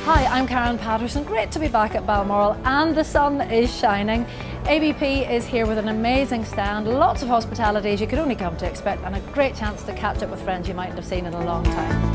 Hi, I'm Karen Patterson. Great to be back at Balmoral, and the sun is shining. ABP is here with an amazing stand, lots of hospitality as you could only come to expect, and a great chance to catch up with friends you mightn't have seen in a long time.